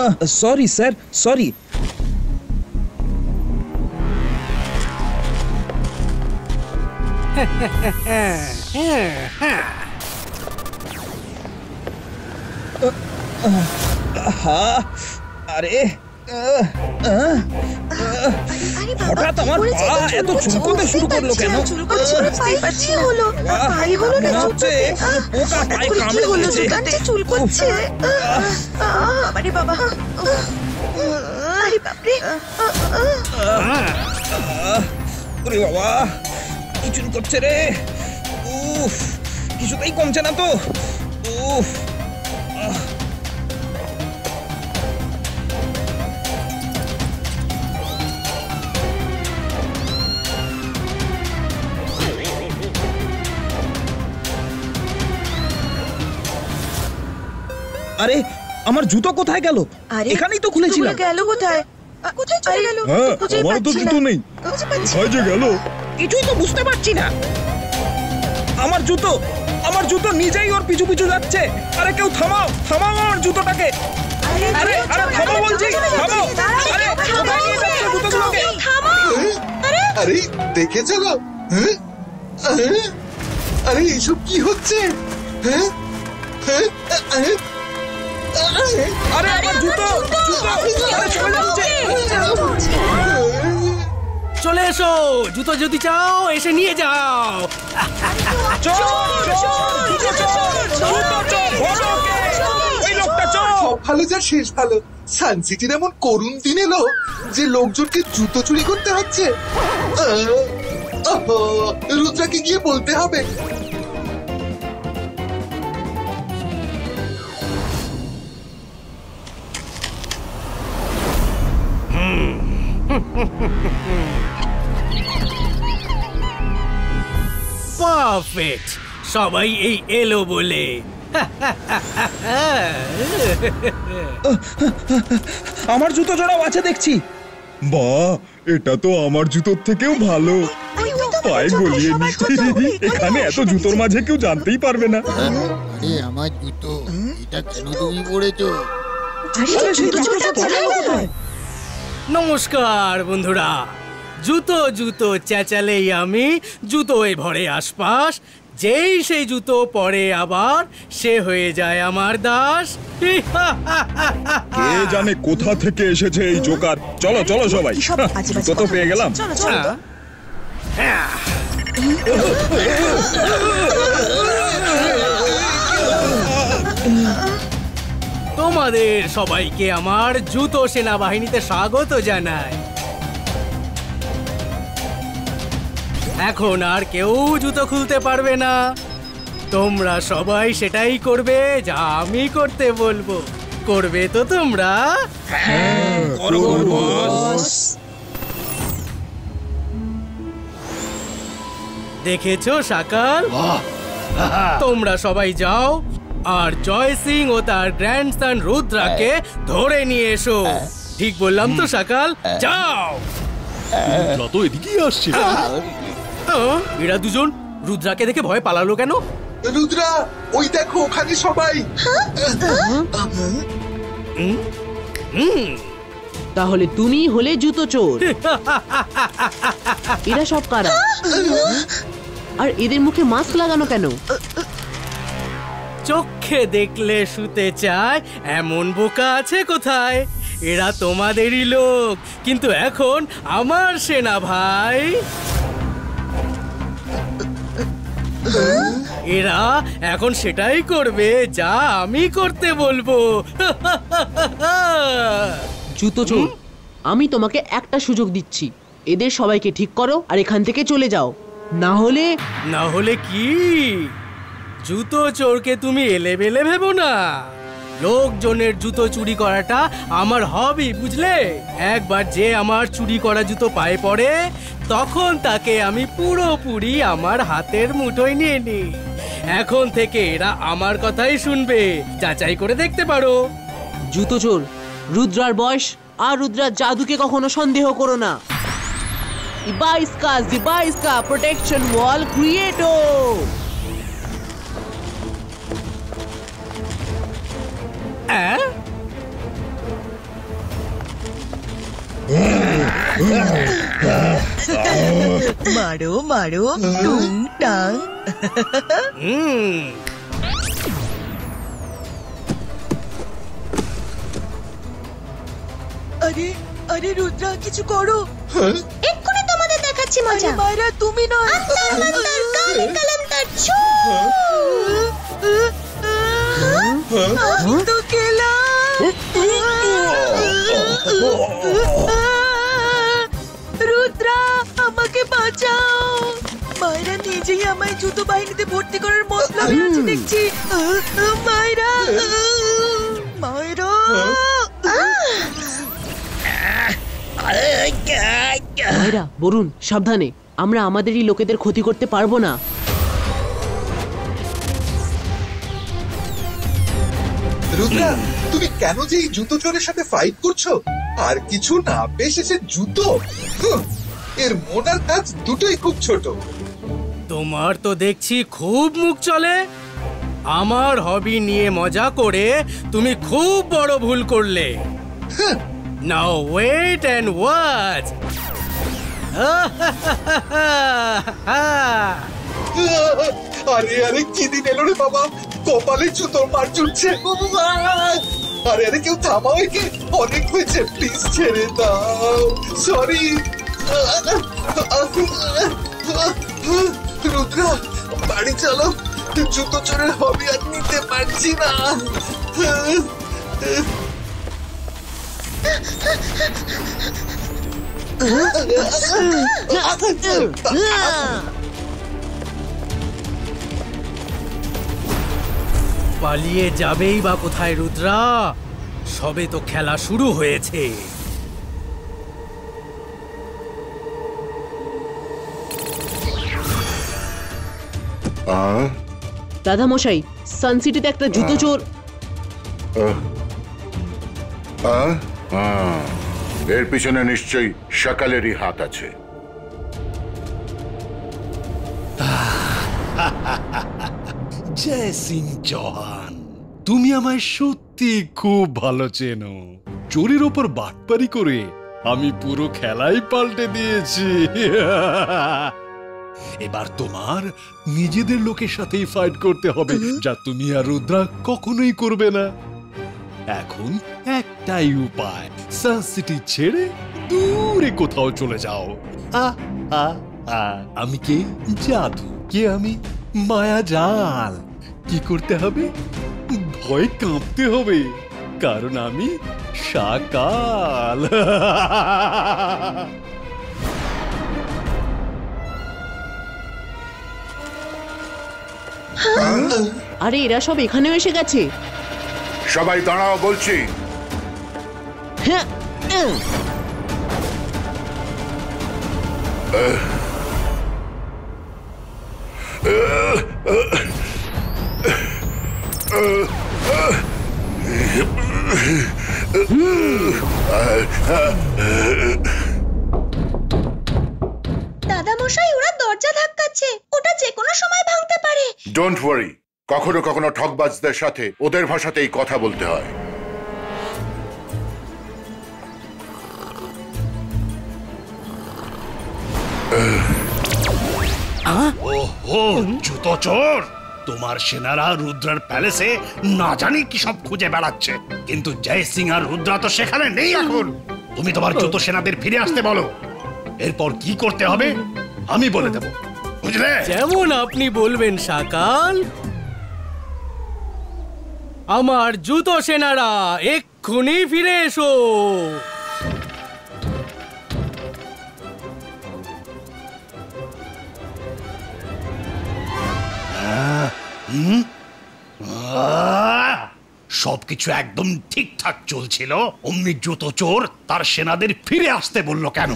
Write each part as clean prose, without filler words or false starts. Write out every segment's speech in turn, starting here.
Sorry sir, sorry. আরে হঠাৎ আমার পা এত চুলকোতে শুরু করলো কেন? পোকা পায়ে কামড়ে দিয়েছে। চুলকোচ্ছে। আরে বাবা, আরে বাপরে। ওরে বাবা, কি চুল করছে রে! উফ, কিছুতেই কমছে না তো। উফ, আরে আমার জুতো কোথায় গেল? এখানেই তো খুলেছিলাম। গেল কোথায়? কোথায় চলে গেল? আমার তো জুতো নেই, কোথায় যে গেল কিছুই তো বুঝতে পারছি না। আমার জুতো, আমার জুতো নিজেই ওর পিছু পিছু যাচ্ছে। আরে কেউ থামাও, থামাও আমার জুতোটাকে। আরে আরে থামাও বলছি, থামাও। আরে কোথায় নিয়ে যাচ্ছে জুতোগুলোকে? আরে দেখেছো গো? আরে এসব কি হচ্ছে? আরে আমার জুতো, জুতো আরে চলে যাচ্ছে। চলে এসো, জুতো যদি চাও এসে নিয়ে যাও। চোর, জুতো চোর, জুতো চোর, বড়কে ওই লোকটা চোর। সব ভালো যা শেষ ভালো। সানসিটির এমন করুণ দিন এলো যে লোকজনকে জুতো চুরি করতে হচ্ছে। রুদ্রাকে গিয়ে বলতে হবে। পারফেক্ট, সবাই এই এলো বলে। আমার জুতো জোড়াও আছে দেখছি। বাহ, এটা তো আমার জুতোর থেকেও ভালো। পায়ে গলিয়ে নি। এখানে এত জুতোর মাঝে কেউ জানতেই পারবে না। আরে আমার জুতো, এটা কেন তুমি পরেছো? নমস্কার বন্ধুরা। জুতো জুতো চেঁচালেই আমি জুতোয় ভরে আশপাশ। যেই সেই জুতো পরে আবার সে হয়ে যায় আমার দাস। কে জানে কোথা থেকে এসেছে এই জোকার। চলো চলো সবাই, জুতো তো পেয়ে গেলাম। তোমাদের সবাইকে আমার জুতো সেনাবাহিনীতে স্বাগত জানাই। এখন আর কেউ জুতো খুলতে পারবে না। তোমরা সবাই সেটাই করবে যা আমি করতে বলবো। করবে তো তোমরা? দেখেছো সাকাল, তোমরা সবাই যাও আর জয় সিং ও তার গ্র্যান্ডসন রুদ্রাকে ধরে নিয়ে এসো। ঠিক বললাম তো সাকাল? যাও। রুদ্রা তো এদিকেই আসছে। এরা দুজন রুদ্রাকে দেখে ভয় পালালো কেন? রুদ্রা, ওই দেখো ওখানে সবাই। তাহলে তুমি হলে জুতো চোর। এরা সব কারা? আর এদের মুখে মাস্ক লাগানো কেন? চোখে দেখলে শুতে চায় এমন বোকা আছে কোথায়? এরা তোমাদেরই লোক, কিন্তু এখন আমার সেনা ভাই। এরা এখন সেটাই করবে যা আমি করতে বলবো। জুতো চোর, আমি তোমাকে একটা সুযোগ দিচ্ছি। এদের সবাইকে ঠিক করো আর এখান থেকে চলে যাও। না হলে কি? জুতো চোরকে তুমি এলেবেলে ভেবো না। লোকজনের জুতো চুরি করাটা আমার হবি, বুঝলে? একবার যে আমার চুরি করা জুতো পায়ে পড়ে তখন তাকে আমি পুরোপুরি আমার হাতের মুঠোয় নিয়ে নিই। এখন থেকে এরা আমার কথাই শুনবে। যাচাই করে দেখতে পারো। জুতো চোর, রুদ্রার বয়স আর রুদ্রার জাদুকে কখনো সন্দেহ করো না। Ibaiska protection wall creato. মারো মারো টুং টাং। আরে আরে রুদ্রা, কিছু করো। এক্ষুনি তোমাদের দেখাচ্ছি মজা। আরে মায়েরা, তুমি নয়। আন্তার মান্তার কালে কালান্তার ছু। তো কেলা। রুদ্রা, আমাকে বাঁচাও। মায়েরা নিজেই আমায় জুতো বাহিনীতে ভর্তি করার মতলবে আছে দেখছি। মায়েরা, মায়েরা। মায়েরা, বরুণ, সাবধানে। আমরা আমাদেরই লোকেদের ক্ষতি করতে পারবো না। রুদ্রা, তুমি কেন যে এই জুতো চোরের সাথে ফাইট করছো? আর কিছু না পেয়ে শেষে জুতো? এর মন আর কাজ দুটোই খুব ছোট। তোমার তো দেখছি খুব মুখ চলে। আমার হবি নিয়ে মজা করে তুমি খুব বড় ভুল করলে। Now wait and watch. আরে আরে, কি দিন এলো রে বাবা, কপালে জুতোর মার চুটছে। আরে আরে, কেউ থামাও একে, অনেক হয়েছে, প্লিজ ছেড়ে দাও। সরি। রুদ্রা, বাড়ি চলো, জুতো চোরের হবি আর নিতে পারছি না। পালিয়ে যাবেই বা কোথায় রুদ্রা? সবে তো খেলা শুরু হয়েছে। দাদা মশাই, সানসিটিতে একটা জুতো চোর। এর পিছনে নিশ্চয়ই সকালেরই হাত আছে। জয় সিং চৌহান, তুমি আমায় সত্যি খুব ভালো চেনো। চোরের ওপর বাটপারি করে আমি পুরো খেলাই পাল্টে দিয়েছি। এবার তোমার নিজেদের লোকের সাথেই ফাইট করতে হবে, যা তুমি আর রুদ্রা কখনোই করবে না। এখন একটাই উপায়, সান সিটি ছেড়ে দূরে কোথাও চলে যাও। আমি কে? জাদু। কে আমি? মায়া জাল। কি করতে হবে? ভয় কাঁপতে হবে, কারণ আমি শাকাল। আরে এরা সব এখানেও এসে গেছে। সবাই দাঁড়াও বলছি। হ্যাঁ, দাদা মশাই, ওরা দরজা ধাক্কাচ্ছে, ওটা যে কোনো সময় ভাঙতে পারে। ডোন্ট ওয়ারি, কখনো কখনো ঠকবাজদের সাথে ওদের ভাষাতেই কথা বলতে হয়। ওহো, জুতো চোর! তোমার সেনারা রুদ্রার প্যালেসে না জানি কি সব খুঁজে বেড়াচ্ছে, কিন্তু জয় সিং আর রুদ্রা তো সেখানে নেই এখন। তুমি তোমার জুতো সেনাদের ফিরে আসতে বলো। এরপর কি করতে হবে আমি বলে দেব, বুঝলে? যেমন আপনি বলবেন শাকাল। আমার জুতো সেনারা এক্ষুনি ফিরে এসো। সবকিছু একদম ঠিকঠাক চলছিল, অমনি জুতো চোর তার সেনাদের ফিরে আসতে বলল কেন?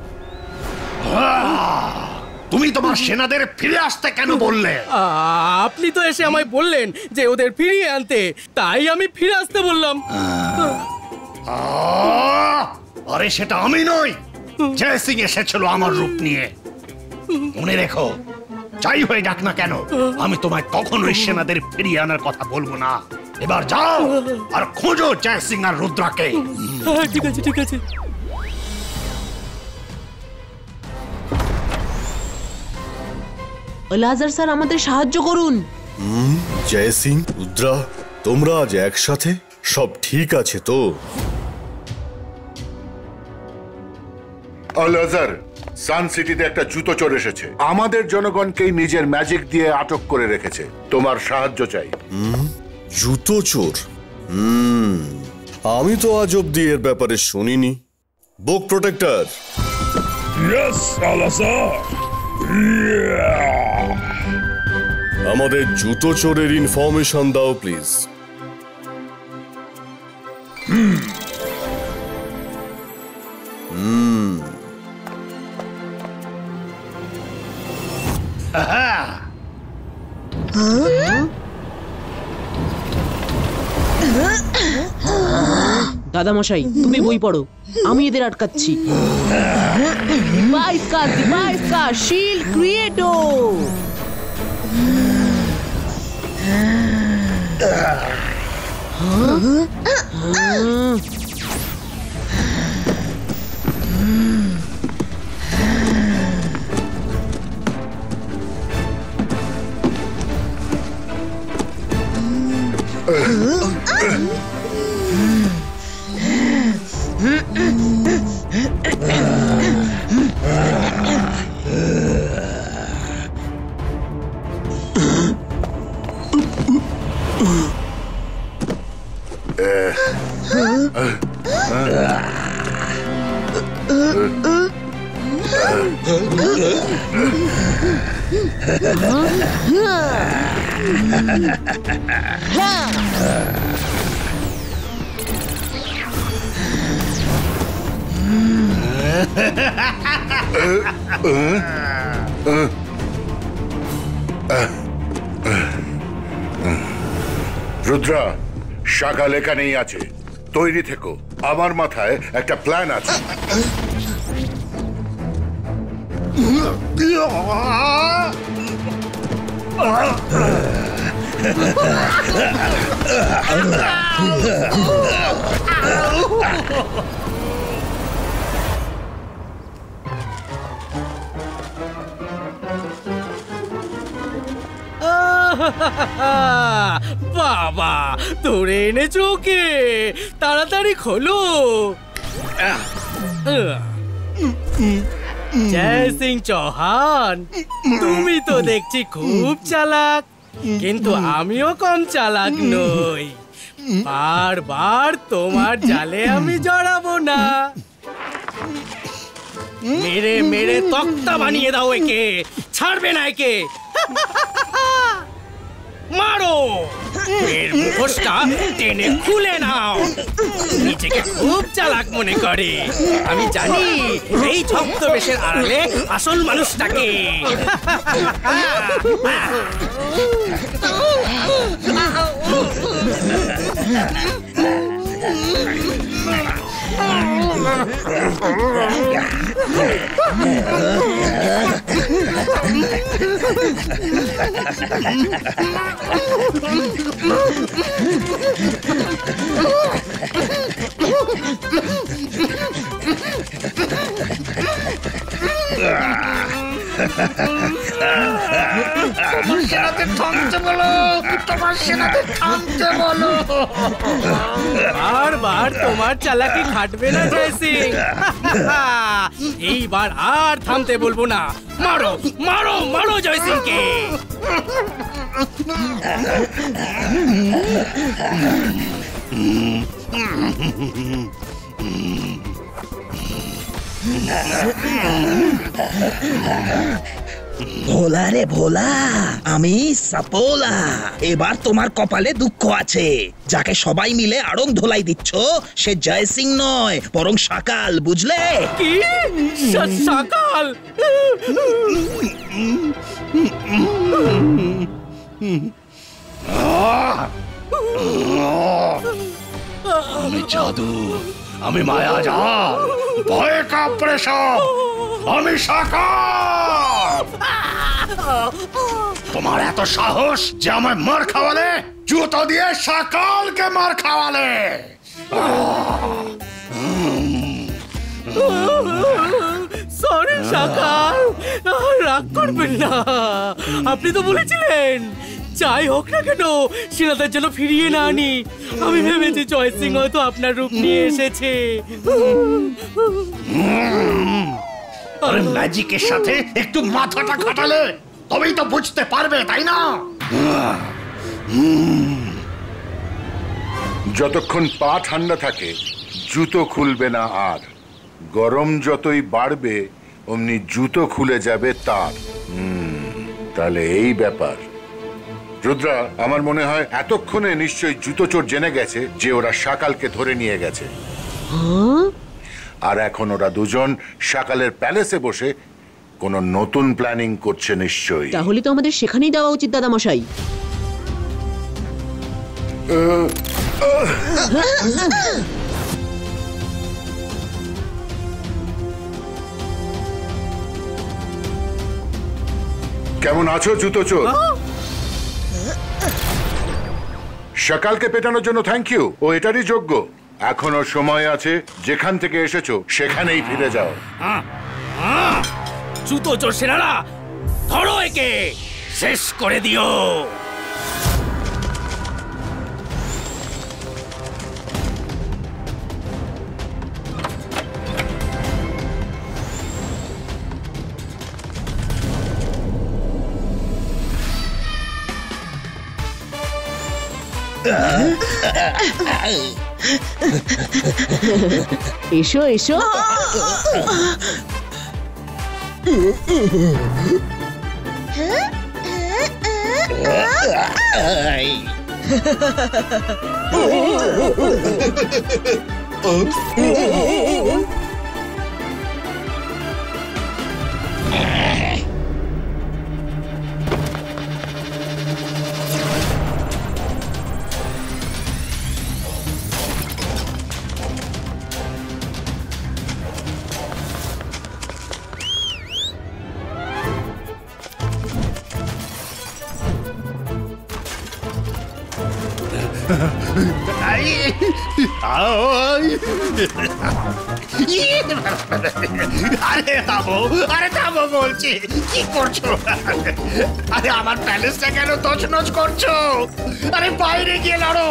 তুমি তোমার সেনাদের ফিরে আসতে কেন বললে? আপনি তো এসে আমায় বললেন যে ওদের ফিরিয়ে আনতে, তাই আমি ফিরে আসতে বললাম। আরে সেটা আমি নই, জয় সিং এসেছিল আমার রূপ নিয়ে। মনে রেখো, যাই হয়ে যাক না কেন, আমি তোমায় কখনোই সেনাদের ফিরিয়ে আনার কথা বলবো না। এবার যাও আর খোঁজো জয় সিং আর রুদ্রাকে। ঠিক আছে, ঠিক আছে। লাজার স্যার আমাদের সাহায্য করুন। জয় সিং, রুদ্রা, তোমরা আজ একসাথে? সব ঠিক আছে তো? আল-আজহার, সান সিটিতে একটা জুতো চোর এসেছে, আমাদের জনগণকেই নিজের ম্যাজিক দিয়ে আটক করে রেখেছে। তোমার সাহায্য চাই। জুতো চোর? আমি তো আজ অব্দি এর ব্যাপারে শুনিনি। Book protector. Yes Al Azhar. আমাদের জুতো চোরের ইনফরমেশন দাও প্লিজ। দাদামশাই, তুমি বই পড়ো, আমি এদের আটকাচ্ছি। ডিভাইস শিল্ড ক্রিয়েটো। রুদ্রা, শাকাল এখানেই আছে, তৈরি থেকো। আমার মাথায় একটা প্ল্যান আছে। বাবা, ধরে এনেছো ওকে, তাড়াতাড়ি খোলো। জয় সিং চৌহান, তুমি তো দেখছি খুব চালাক, কিন্তু আমিও কম চালাক নই। বারবার তোমার জালে আমি জড়াবো না। মেরে মেরে তক্তা বানিয়ে দাও একে, ছাড়বে না একে। মারো, এর মুখোশটা টেনে খুলে নাও। নিজেকে খুব চালাক মনে করে, আমি জানি এই ছদ্মবেশের আড়ালে আসল মানুষটাকে। তোমার সেনাতে থামতে বলো, তোমার সেনাতে থামতে বলো। বারবার তোমার চালাকি খাটবে না জয় সিং। এইবার আর থামতে বলবো না। মারো মারো মারো জয় সিংকে। ভোলা রে ভোলা, আমি সাপোলা। এবার তোমার কপালে দুঃখ আছে। যাকে সবাই মিলে আড়ং ধোলাই দিচ্ছ সে জয় সিং নয়, বরং শাকাল, বুঝলে? কি শাকাল? আমি জাদু, আমি মায়াজাল, ভয়ে কাঁপড়ে সব, আমি শাকাল। তোমার এত সাহস যে আমায় মার খাওয়ালে, জুতো দিয়ে শাকালকে মার খাওয়ালে। সরি শাকাল, রাগ করবেন না, আপনি তো বলেছিলেন যাই হোক না কেন সেনাদের জন্য ফিরিয়ে না আনি। আমি ভেবেছি জয় সিং হয়তো আপনার রূপ নিয়ে এসেছে। আরে ম্যাজিকের সাথে একটু মাথাটা খাটালে তবেই তো বুঝতে পারবে, তাই না? যতক্ষণ পা ঠান্ডা থাকে জুতো খুলবে না, আর গরম যতই বাড়বে অমনি জুতো খুলে যাবে তার। তাহলে এই ব্যাপার। রুদ্রা, আমার মনে হয় এতক্ষণে নিশ্চয়ই জুতো চোর জেনে গেছে যে ওরা শাকালকে ধরে নিয়ে গেছে, আর এখন ওরা দুজন শাকালের প্যালেসে বসে কোনো নতুন প্ল্যানিং করছে নিশ্চয়ই। তাহলে তো আমাদের সেখানেই যাওয়া উচিত দাদা মশাই। কেমন আছো জুতো চোর? শাকালকে পেটানোর জন্য থ্যাংক ইউ, ও এটারই যোগ্য। এখনো সময় আছে, যেখান থেকে এসেছো সেখানেই ফিরে যাও। জুতো চোর সেনারা, ধরো একে, শেষ করে দিও। এসো এসো। আরে থামো, আরে থামো বলছি, কি করছো? আরে আমার প্যালেসটা কেন তছনছ করছো? আরে বাইরে গিয়ে লড়ো।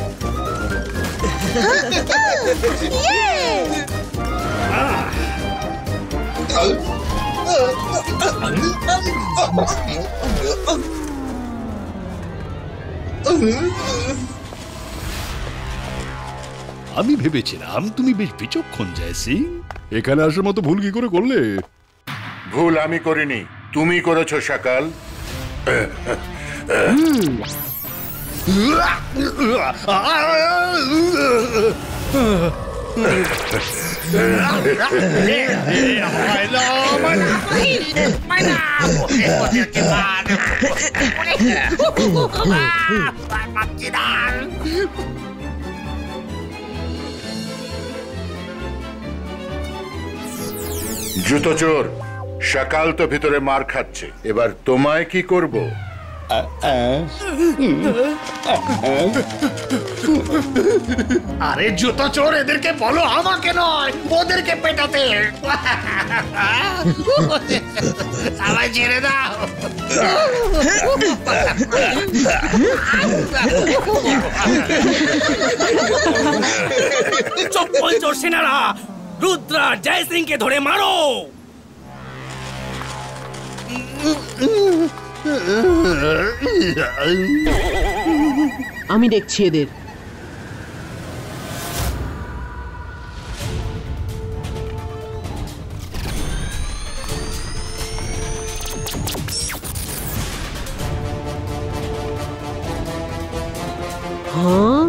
আমি ভেবেছিলাম তুমি বেশ বিচক্ষণ জয় সিং। এখানে আসার মতো ভুল কি করে করলে? ভুল আমি করিনি, তুমি করেছো শাকাল। জুতো চোর, শাকাল তো ভিতরে মার খাচ্ছে, এবার তোমায় কি করব? আরে জুতো চোর, এদেরকে বলো আমাকে নয়, ওদেরকে পেটাতে। আমায় ছেড়ে দাও। চপ্পল চোর সেনারা, রুদ্রা জয় সিং কে ধরে মারো। আমি দেখছি এদের। হ্যাঁ,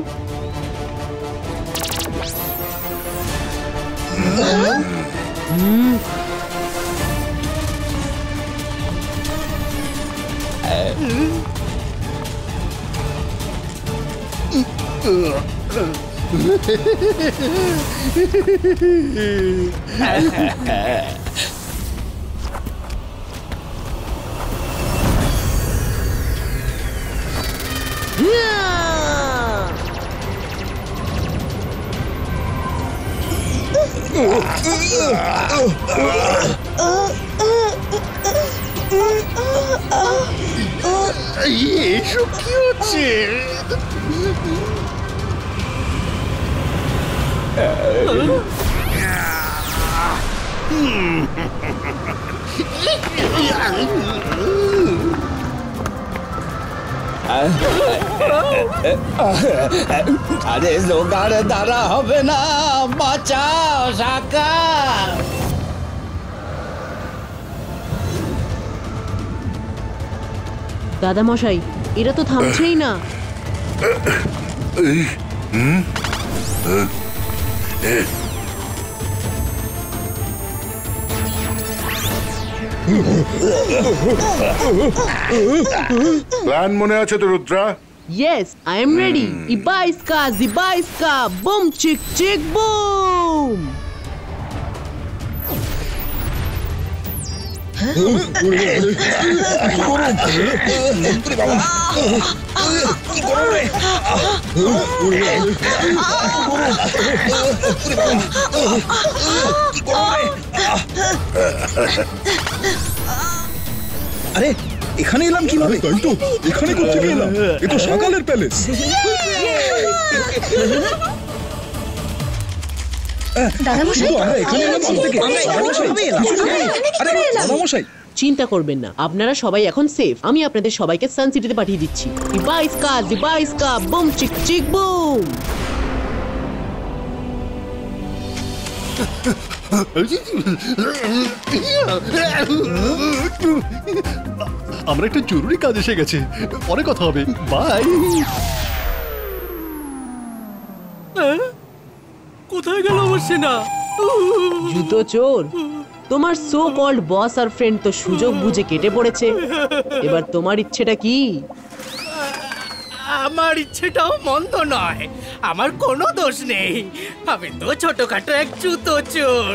এসব কি হচ্ছে? আরে জোগাড় দ্বারা হবে না, বাঁচাও সাকার। দাদা মশাই, এরা তো থামছেই না। প্ল্যান মনে আছে তো Rudra? Yes, I am ready. Ibaiska, Zibaiska, boom, chick, chick, boom. আরে এখানে এলাম কিভাবে? তাই তো, এখানে কোথেকে এলাম? এ তো সকালের প্যালেস। চিন্তা করবেন না, আপনারা সবাই এখন সেফ। আমি আপনাদের সবাইকে সান সিটিতে পাঠিয়ে দিচ্ছি। ইবাইস্কা, জিবাইস্কা, বুম চিক চিক বুম। আমরা একটা জরুরি কাজ এসে গেছে, পরে কথা হবে, বাই। কোথায় গেল আমার সেনা? জুতো চোর, তোমার সো কল্ড বস আর ফ্রেন্ড তো সুযোগ বুঝে কেটে পড়েছে। এবার তোমার ইচ্ছেটা কি? আমার ইচ্ছেটাও মন্দ নয়, আমার কোনো দোষ নেই। আমি তো ছোটখাটো এক জুতো চোর।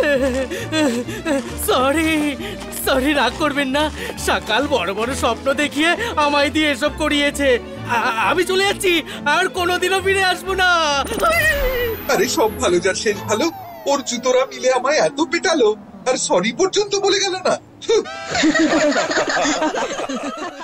সরি সরি, রাগ করবেন না। সকাল বড় বড় স্বপ্ন দেখিয়ে আমায় দিয়ে এসব করিয়েছে। আমি চলে যাচ্ছি, আর কোনোদিনও ফিরে আসবো না। আরে সব ভালো যার শেষ ভালো। ওর জুতোরা মিলে আমায় এত পেটালো, আর সরি পর্যন্ত বলে গেল না।